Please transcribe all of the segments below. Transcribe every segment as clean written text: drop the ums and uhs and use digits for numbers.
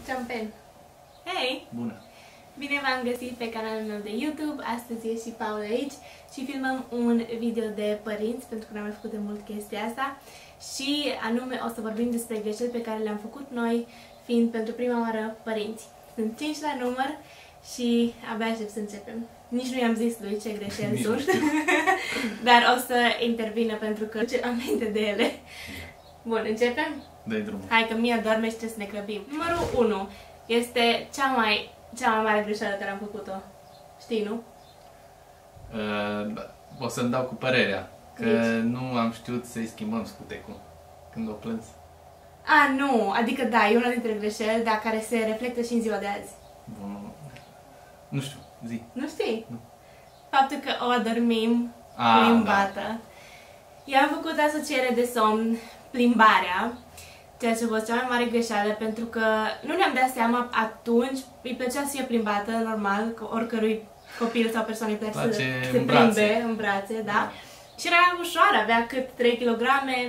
Ciampen! Hei! Bună! Bine v-am găsit pe canalul meu de YouTube. Astăzi e și Paula aici și filmăm un video de părinți, pentru că n-am mai făcut de mult chestia asta. Și anume o să vorbim despre greșeli pe care le-am făcut noi, fiind pentru prima oară părinți. Sunt 5 la număr și abia aștept să începem. Nici nu i-am zis lui ce greșeli sunt, dar o să intervină pentru că ce aminte de ele. Bun, începem? Dă-i drumul. Hai că Mia doarme și trebuie să ne grăbim. Numărul 1 este cea mai mare greșeală care am făcut-o. Știi, nu? O să-mi dau cu părerea că nu am știut să-i schimbăm scutecul când o plâns. A, nu! Adică da, e una dintre greșeli, dar care se reflectă și în ziua de azi. Bun. Nu știu, zi. Nu știi? Nu. Faptul că o adormim plimbată. Eu am făcut asociere de somn, plimbarea, ceea ce a fost cea mai mare greșeală, pentru că nu ne-am dat seama atunci, îi plăcea să fie plimbată, normal, că oricărui copil sau persoană îi place să se plimbe în brațe, da? Și era ușoară, avea cât 3 kg,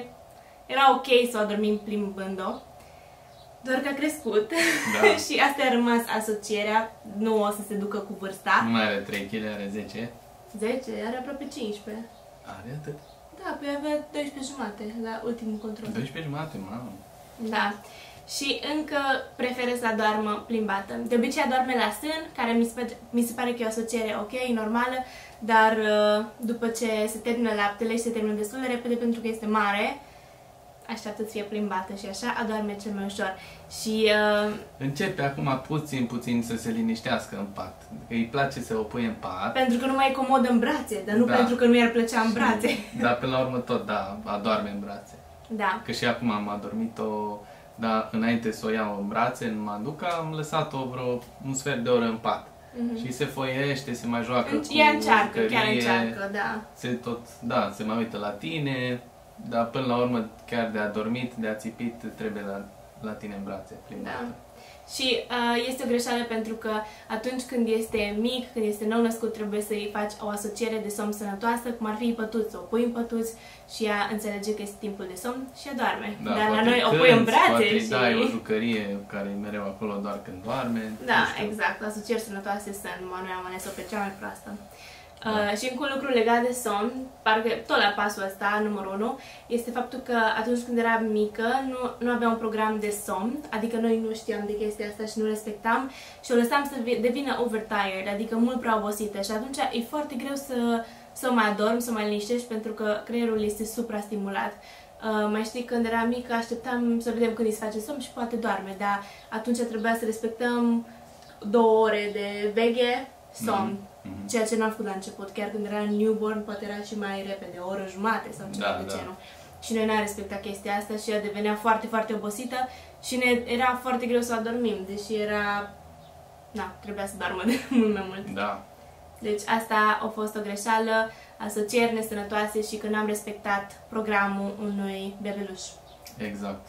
era ok să o adormim plimbând-o. Doar că a crescut și asta a rămas asocierea, nu o să se ducă cu vârsta. Nu mai are 3 kg, are 10. 10? Are aproape 15. Are atât? Da, păi avea 12 jumate la ultimul control. 12 jumate, mamă. Da. Și încă preferă să adormă plimbată. De obicei adorme la sân, care mi se pare că e o asociere ok, normală, dar după ce se termină laptele și se termină destul de repede pentru că este mare, așteaptă să fie plimbată și așa adorme cel mai ușor. Și începe acum puțin să se liniștească în pat. Îi place să o pui în pat. Pentru că nu mai e comod în brațe, dar nu pentru că nu i-ar plăcea în brațe. Dar până la urmă tot, da, adorme în brațe. Da. Că și acum am adormit-o, dar înainte să o iau în brațe, în Manduca, am lăsat-o vreo un sfert de oră în pat. Și se foiește, se mai joacă cu ea încearcă, jucărie, chiar încearcă, da. Se mai uită la tine, dar până la urmă, chiar de adormit, de ațipit, trebuie la tine în brațe, plimbată. Da. Și este o greșeală pentru că atunci când este mic, când este nou născut, trebuie să-i faci o asociere de somn sănătoasă, cum ar fi pătuț. O pui în pătuț și ea înțelege că este timpul de somn și adorme. Da, dar la noi o pui în brațe poate și... dai o jucărie care e mereu acolo doar când doarme. Da, exact. Asocieri sănătoase sunt. Noi am ales-o pe cea mai proastă. Și încă un lucru legat de somn, parcă tot la pasul ăsta, numărul 1, este faptul că atunci când eram mică nu aveam un program de somn, adică noi nu știam de chestia asta și nu respectam și o lăsam să devină overtired, adică mult prea obosită și atunci e foarte greu să mai adorm, să mai liniștești pentru că creierul este suprastimulat. Mai știi, când eram mică așteptam să vedem când îi se face somn și poate doarme, dar atunci trebuia să respectăm 2 ore de veche, somn. Ceea ce n-am făcut la început, chiar când era newborn, poate era și mai repede, o oră jumate sau ceva de genul. Și noi n-am respectat chestia asta și ea devenea foarte, foarte obosită și ne era foarte greu să o adormim, deși era... trebuia să doarmă de mult mai mult. Da. Deci asta a fost o greșeală, asocieri nesănătoase și că n-am respectat programul unui bebeluș. Exact.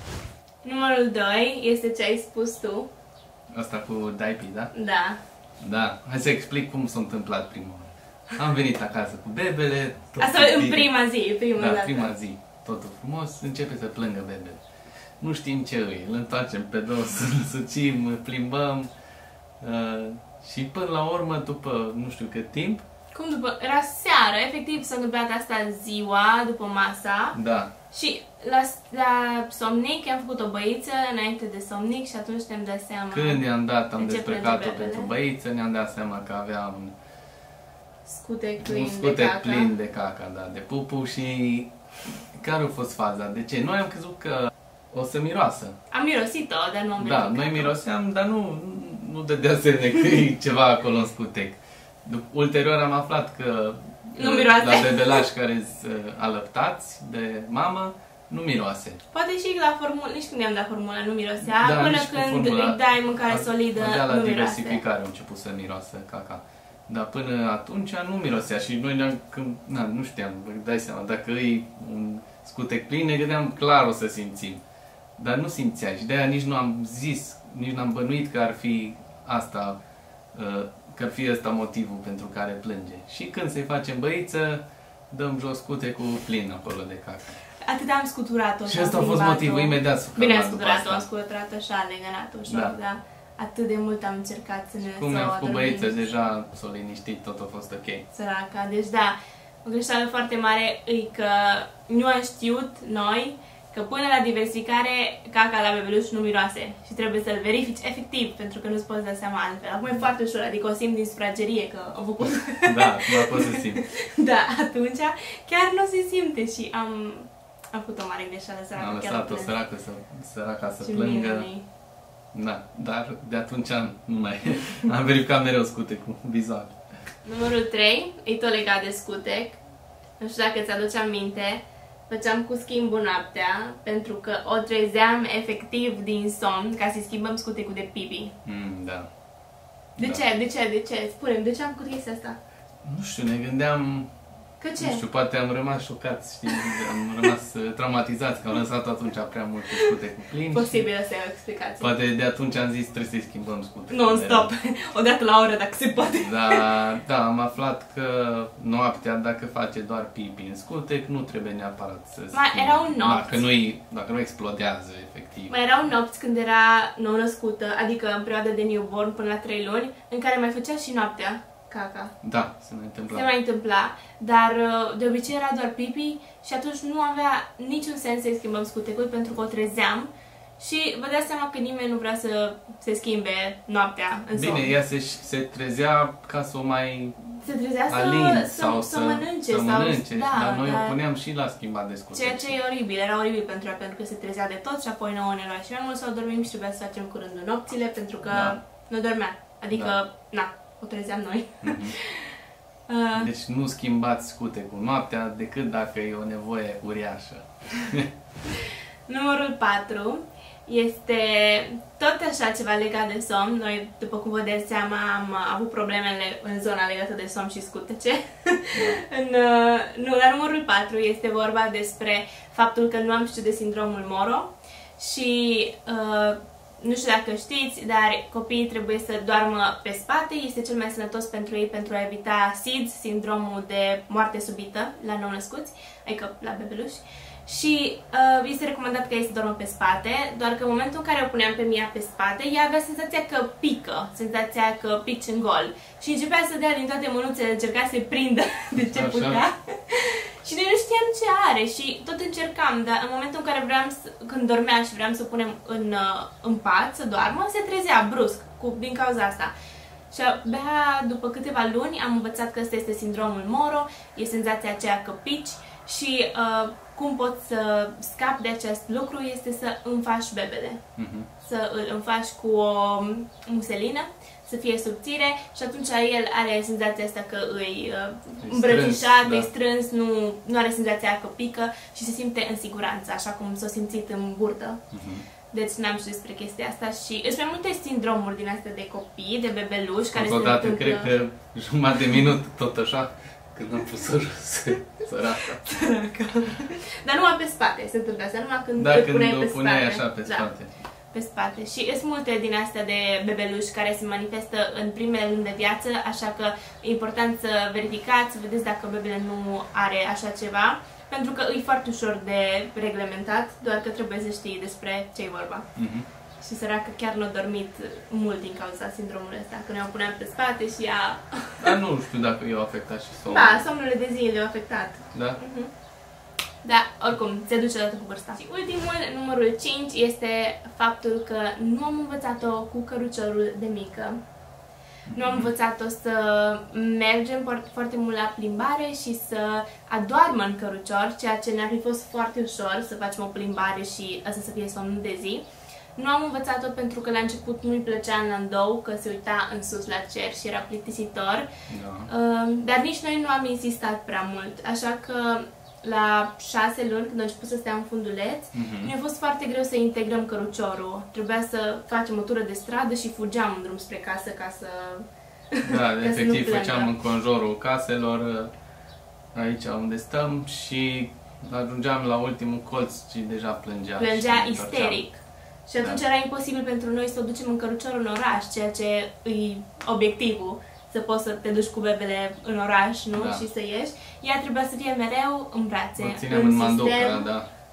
Numărul 2 este ce ai spus tu. Asta cu diaper, da? Da. Da, hai să explic cum s-a întâmplat prima oară. Am venit acasă cu bebele. Asta în prima zi, prima zi. Totul frumos, începe să plângă bebele. Nu știm ce îi, îl întoarcem pe dos, îl sucim, plimbăm. Și până la urmă, după nu știu cât timp... Cum după? Era seară, efectiv s-a întâmplat asta ziua, după masa. Da. Și la somnic am făcut o băiță înainte de somnic și atunci ne-am dat seama... Când i-am dat, am despărcat-o pentru băiță, ne-am dat seama că avea un scutec plin de caca, da, de pupu și care a fost faza? De ce? Noi am crezut că o să miroasă. Am mirosit-o, dar nu am Da, noi miroseam, dar nu dădea semne că e ceva acolo în scutec. Ulterior am aflat că la bebelași care sunt alăptați de mamă, nu miroase. Poate și la formulă, nici când i-am dat formula nu mirosea, până când îi dai mâncare solidă, la diversificare a început să miroasă caca. Dar până atunci nu mirosea și noi nu știam, vă dai seama, dacă e un scutec plin, ne gândeam clar o să simțim. Dar nu simțea și de-aia nici nu am zis, nici n-am bănuit că ar fi asta, că ar fi ăsta motivul pentru care plânge. Și când se face băiță, dăm jos scutecul plin acolo de caca. atât am scuturat-o. Și ăsta a fost motivul, imediat Bine am scuturat-o, am scuturat-o așa, legănat-o ușor, da. Atât de mult am încercat să ne cum am făcut băieță, deja s-o liniștit, tot a fost ok. Săraca, deci da, o greșeală foarte mare e că nu am știut noi că până la diversificare caca la bebeluș nu miroase și trebuie să-l verifici efectiv, pentru că nu-ți poți da seama altfel. Acum e foarte ușor, adică o simt din sufragerie că am făcut. Da, nu pot să simt. Da, atunci chiar nu se simte și am făcut o mare greșeală, săracă. Am lăsat-o săraca să plângă. Da, dar de atunci nu mai am verificat mereu scutecul vizual. Numărul 3 e tot legat de scutec. Nu știu dacă ți-aduce aminte. Făceam cu schimbul noaptea, pentru că o trezeam efectiv din somn ca să-i schimbăm scutecul de pipi. Da. De ce? Spune-mi, de ce am făcut chestia asta? Nu știu, ne gândeam... Că ce? Nu știu, poate am rămas șocați, știi? Am rămas traumatizați, că am lăsat atunci prea mult cu scutecul plin. Posibil să ai o explicație. Poate de atunci am zis, trebuie să-i schimbăm scutecul. Non-stop, odată la oră, dacă se poate. Da, am aflat că noaptea, dacă face doar pipi în scutec, nu trebuie neapărat să Mai erau nopți. Dacă nu explodează, efectiv. Mai erau nopți când era nou-născută, adică în perioada de newborn până la 3 luni, în care mai făcea și noaptea caca. Da, se mai întâmpla. Se mai întâmpla, dar de obicei era doar pipi și atunci nu avea niciun sens să-i schimbăm scutecul pentru că o trezeam și vă dați seama că nimeni nu vrea să se schimbe noaptea în somn. Bine, ea se trezea ca să o mai se trezea să mănânce, dar noi o puneam și la schimbat de scutec. Ceea ce e oribil, era oribil pentru ea, pentru că se trezea de tot și apoi nouă ne lua și mai mult sau dormim și trebuia să facem cu rândul nopțile pentru că nu dormea, adică, o trezeam noi. Deci nu schimbați scutecul noaptea decât dacă e o nevoie uriașă. Numărul 4 este tot așa ceva legat de somn. Noi, după cum vă dați seama, am avut problemele în zona legată de somn și scutece. La numărul 4 este vorba despre faptul că nu am știut de sindromul Moro și nu știu dacă știți, dar copiii trebuie să doarmă pe spate, este cel mai sănătos pentru ei pentru a evita SIDS, sindromul de moarte subită la nou-născuți, adică la bebeluși. Și este recomandat ca ei să doarmă pe spate, doar că în momentul în care o puneam pe Mia pe spate, ea avea senzația că pică, senzația că pici în gol. Și începea să dea din toate mânuțele, încerca să-i prindă de ce putea. Și noi nu știam ce are și tot încercam, dar în momentul în care când dormea și vreau să o punem în pat, să doarmă, se trezea brusc din cauza asta. Și abia după câteva luni am învățat că ăsta este sindromul Moro, e senzația aceea că pici și cum poți să scapi de acest lucru este să înfaci bebele. Să îl înfaci cu o muselină, să fie subțire și atunci el are senzația asta că îi îmbrățișat, îi strâns, nu are senzația că pică și se simte în siguranță, așa cum s-a simțit în burtă. Deci n-am știut despre chestia asta și sunt mai multe sindromuri din astea de copii, de bebeluși care se întâmplă. Cred că jumătate de minut tot așa, când am pus-o săraca. Dar numai pe spate se întâmplă asta, numai când îl puneai pe spate. Așa pe spate. Pe spate. Și sunt multe din astea de bebeluși care se manifestă în primele luni de viață, așa că e important să verificați, să vedeți dacă bebele nu are așa ceva, pentru că e foarte ușor de reglementat, doar că trebuie să știi despre ce e vorba. Și săraca chiar nu a dormit mult din cauza sindromului ăsta, că ne-o puneam pe spate și ea... Dar nu știu dacă i-au afectat și somnul. Da, somnurile de zi le-au afectat. Da? Da, oricum, se duce odată cu vârsta. Și ultimul, numărul 5, este faptul că nu am învățat-o cu căruciorul de mică. Nu am învățat-o să mergem foarte mult la plimbare și să adoarmă în cărucior, ceea ce ne-ar fi fost foarte ușor să facem o plimbare și asta să fie somnul de zi. Nu am învățat-o pentru că la început nu-i plăcea în landou, că se uita în sus la cer și era plictisitor. Dar nici noi nu am insistat prea mult, așa că la 6 luni, când a început să stea în funduleț, ne-a fost foarte greu să integrăm căruciorul. Trebuia să facem o tură de stradă și fugeam în drum spre casă ca să... Da, efectiv făceam în conjurul caselor, aici unde stăm, și ajungeam la ultimul colț și deja plângea. Plângea isteric. Și atunci era imposibil pentru noi să o ducem în cărucior în oraș, ceea ce e obiectivul. Să poți să te duci cu bebele în oraș, nu? Și să ieși. Ea trebuia să fie mereu în brațe, o ținem în manduca, da.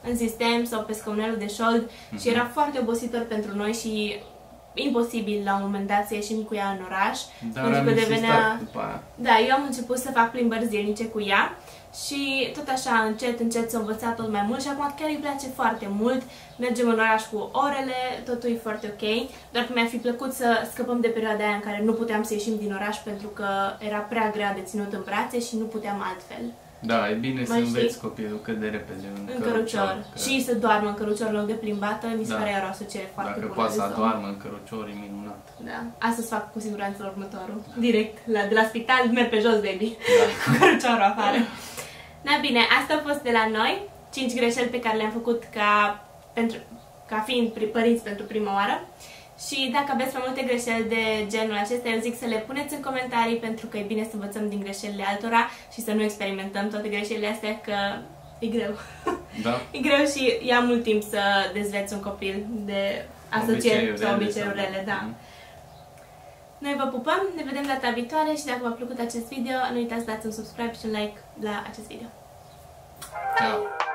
în sistem sau pe scaunelul de șold și era foarte obositor pentru noi și imposibil la un moment dat să ieșim cu ea în oraș. Dar pentru că devenea... după aia. Da, eu am început să fac plimbări zilnice cu ea și tot așa încet, încet s-a învățat tot mai mult și acum chiar îi place foarte mult. Mergem în oraș cu orele, totul e foarte ok, doar că mi-ar fi plăcut să scăpăm de perioada aia în care nu puteam să ieșim din oraș pentru că era prea grea de ținut în brațe și nu puteam altfel. Da, e bine să înveți copilul cât de repede în cărucior. Și să doarmă în cărucior în loc de plimbată, mi se pare iar o asociere foarte bună. Dacă poate să doarmă în cărucior, e minunat. Da, asta să fac cu siguranță la următorul. Direct, de la spital, merg pe jos, baby, cu căruciorul afară. Da, bine, asta a fost de la noi, 5 greșeli pe care le-am făcut ca fiind părinți pentru prima oară. Și dacă aveți mai multe greșeli de genul acesta, eu zic să le puneți în comentarii, pentru că e bine să învățăm din greșelile altora și să nu experimentăm toate greșelile astea, că e greu. Da. E greu și ia mult timp să dezveți un copil de asocieri sau obiceiuri rele, da. Noi vă pupăm, ne vedem data viitoare și dacă v-a plăcut acest video, nu uitați să dați un subscribe și un like la acest video. Ciao!